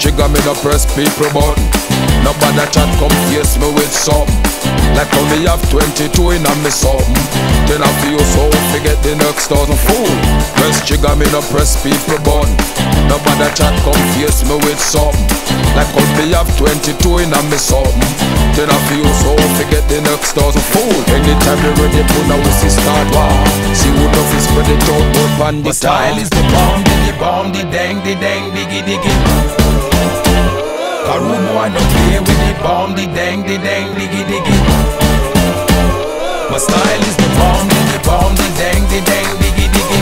trigger, me no press people button. Nobody chat come face me with something. Like how me have 22 in a me something. Then I feel so forget the next 1,000 fool. Press trigger, me no press people button. Nobody chat come face me with something. Like how me have 22 in a me something. Then I feel so forget the next 1,000 fool. Anytime you ready put a whistle start war. See who love is spread it out up on the style is the bomb, the dang, diggy diggy. A room boy no play with the bomb, the dang, diggy diggy. My style is the bomb, the dang, diggy diggy.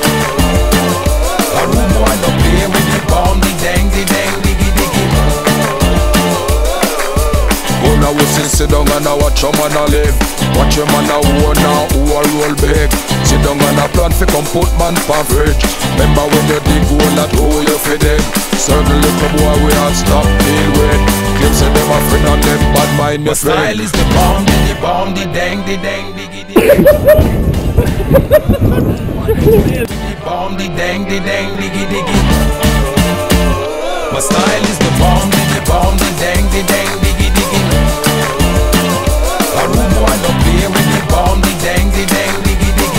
A room boy no play with the bomb, the dang, diggy diggy. Go now we sit down and I watch your man a live. Watch your man a own now who a roll big. Sit down and a plan fi come put man pa fridge. Remember when you dig hole that hole you fi dig. Certain little boy we all stop deal with. Claim say them a friend and them bad mind my style is the bomb, the dang, diggy diggy. The bomb, the dang, diggy diggy. My style is the bomb, the dang, diggy diggy. A room boy no play with the bomb, the dang, diggy diggy.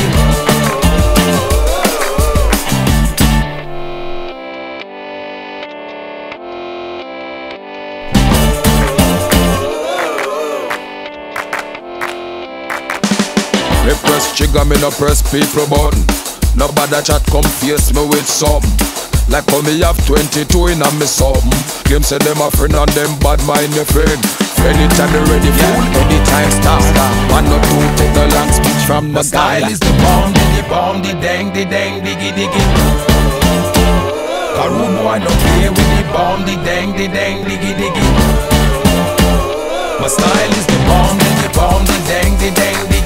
Me press trigger, me no press people button. Nobody chat come face me with something. Like how me have 22 in a me something. Claim say them a friend and them bad mind me friend. Anytime you ready fool, anytime start. One or two take the long speech from the style is the bomb, the dang, diggy diggy. A room boy no play with the bomb, the dang, diggy diggy. My style is the bomb, the dang, diggy.